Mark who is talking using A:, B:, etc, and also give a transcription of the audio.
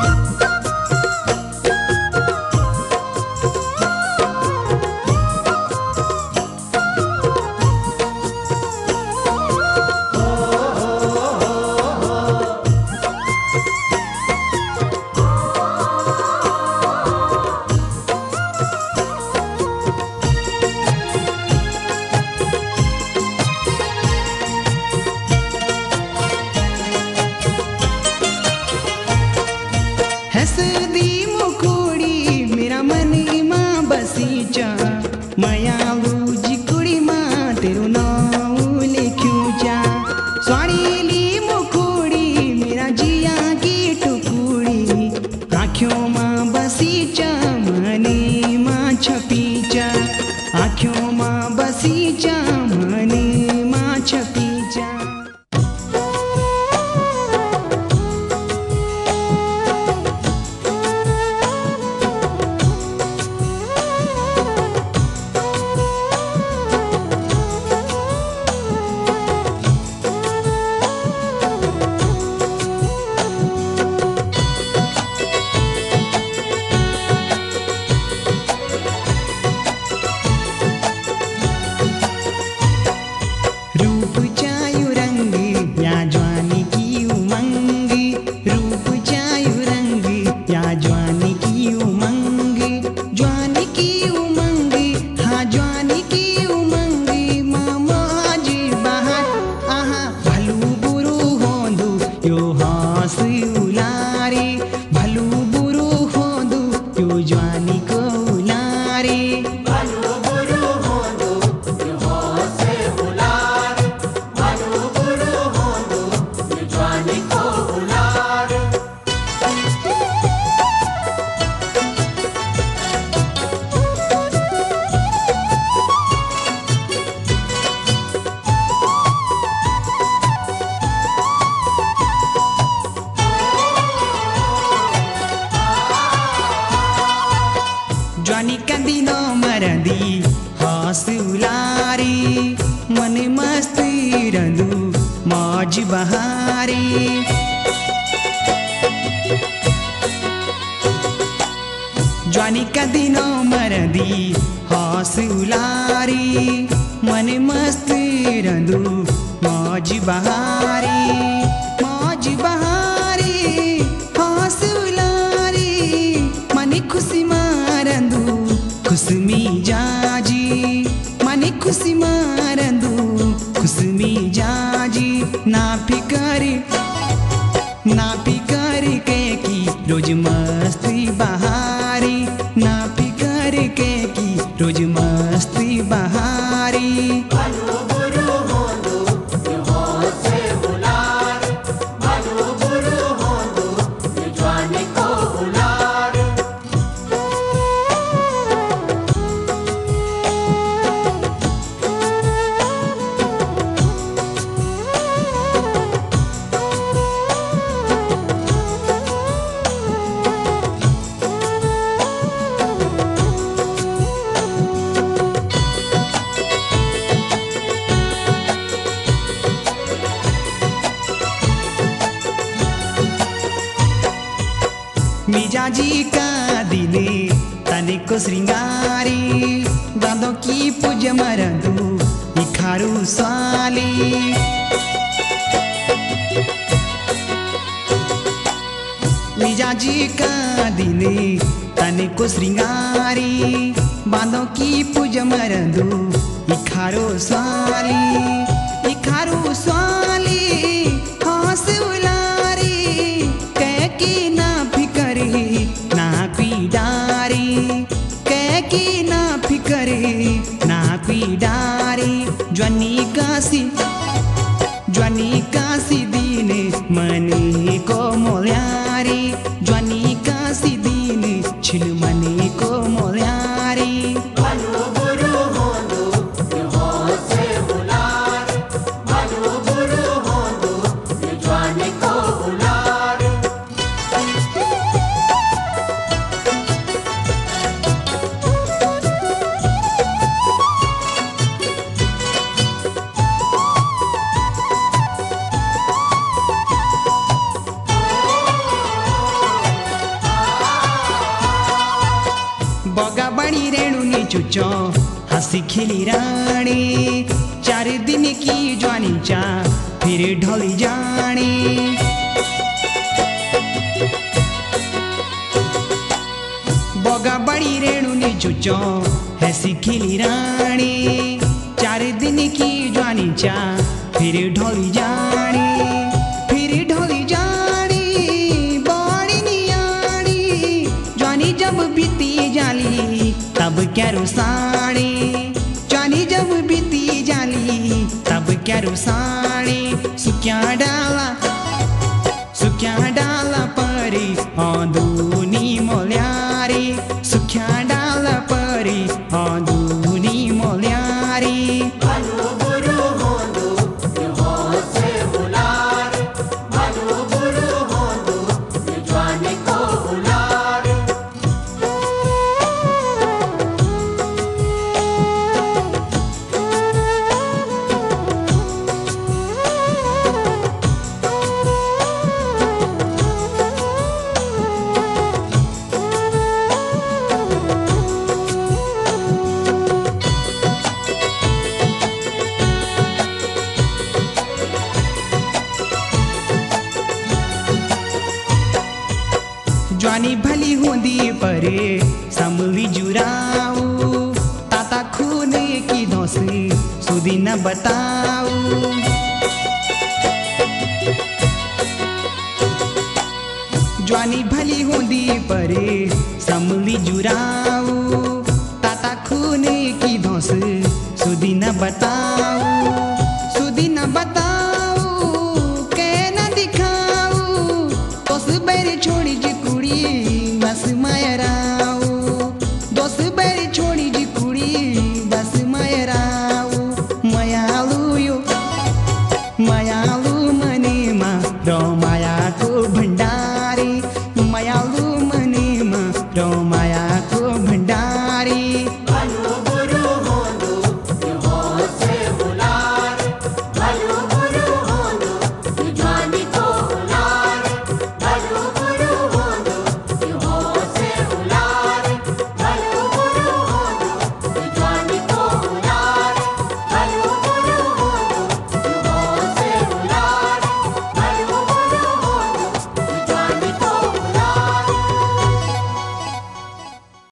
A: हसदी मुकुड़ी मेरा मन माँ बसीचा मयालू जी कुड़ी माँ तेरू नाम लिख्यूं जा स्वाणीली मुकुड़ी मेरा जिया की टुकुड़ी आँखों माँ बसीचा मने माँ छपीचा आँखों माँ बसीचा मने माँ छपीचा। ज्वानी का दिनो मरदी हौसलारी मन मस्ती रंदू मौज बहारी ज्वानी का दिनो मरदी हौसलारी मन मस्ती रंदू मौज बहारी हौसलारी मनी खुशी मारंदू खुशमी जाजी मनी खुशी मारंदू खुशमी जाजी ना फिकर के की रोज मस्ती बहारी ना फिकर के की रोज मस्ती बहारी। मिजाजी का दिले तने को श्रृंगारी दादों की पूज मरदू इखारू साली मिजाजी का दिले तने को श्रृंगारी बांधों की पूज मरदू इखारू साली हौस उलारी कह की ना ना पीडारी ज्वानी कासी दीने मनी को मोल्यारी ज्वानी कासी दीने छिल मनी को मोल्यारी। बड़ी रेणुनी चुचो हंसी खिली रानी 4 दिन की जवानी चा फिर ढली जानी बोगा बड़ी रेणुनी चुचो हंसी खिली रानी 4 दिन की जवानी चा फिर ढली जानी बड़ी नियानी जवानी जब बीती जाली तब क्या रुसानी जवानी जब बीती जाली तब क्या रुसानी सुक्या डाला परी औंधुनी मोल्यारी सुक्या डाला परी औंधुनी मोल्यारी जवानी भली होंदी परे संभली जुराऊ ताता खून की धोसी सुधी न बताऊ जवानी भली होंदी परे संभली जुराऊ ताता खून की धोस सुधी न बताऊ के न दिखाऊ तो सुबेर छोड़ी